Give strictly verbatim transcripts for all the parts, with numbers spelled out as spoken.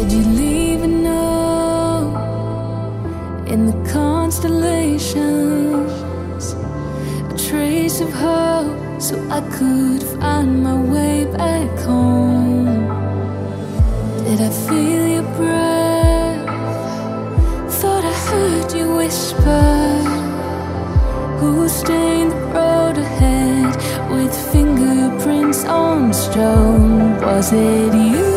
Did you leave a note in the constellations? A trace of hope so I could find my way back home. Did I feel your breath? Thought I heard you whisper. Who stained the road ahead with fingerprints on stone? Was it you?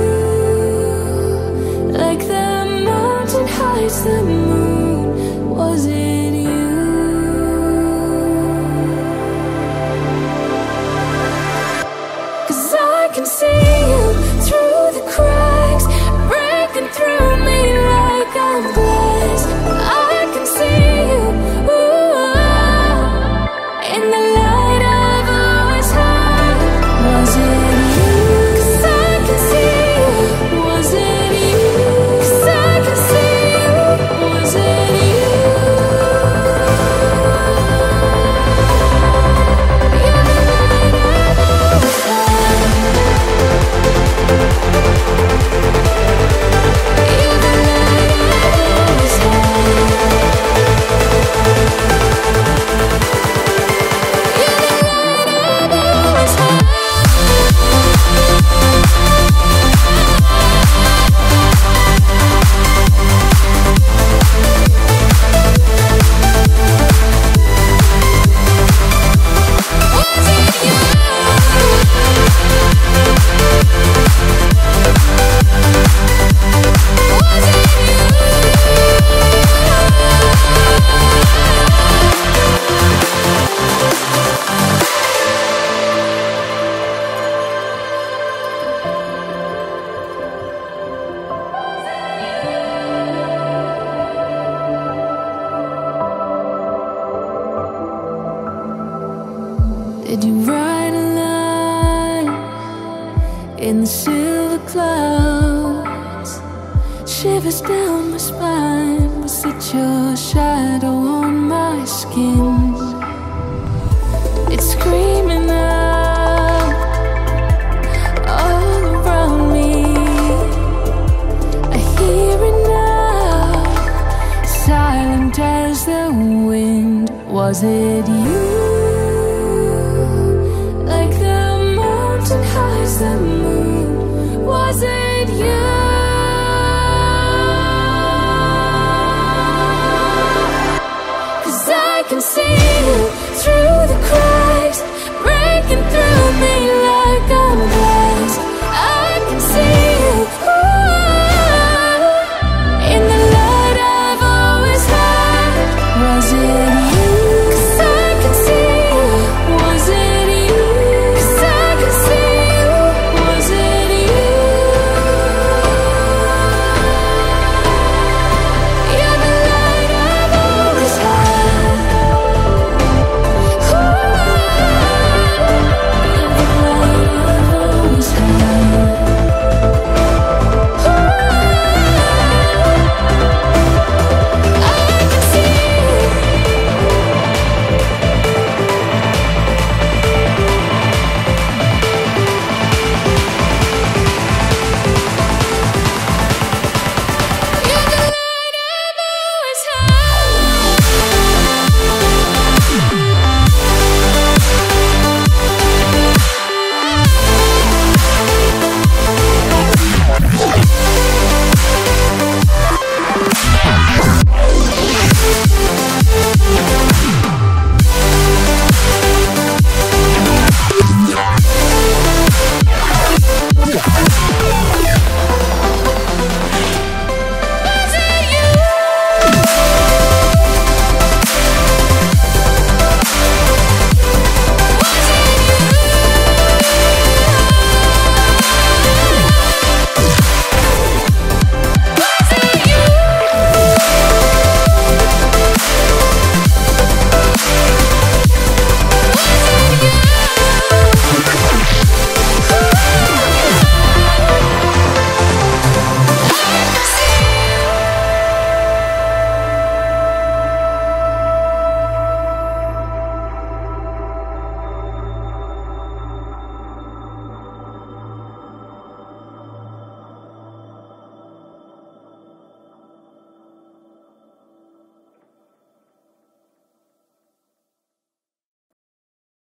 Like the mountain hides the moon, was it you? Cause I can see you through the cracks, breaking through me like I'm glass. I can see you, ooh, in the light I've always had. Was it you? Cause I can see you. Was it Did you write a line in the silver clouds? Shivers down my spine. Was it your shadow on my skin? It's screaming out all around me. I hear it now, silent as the wind. Was it you?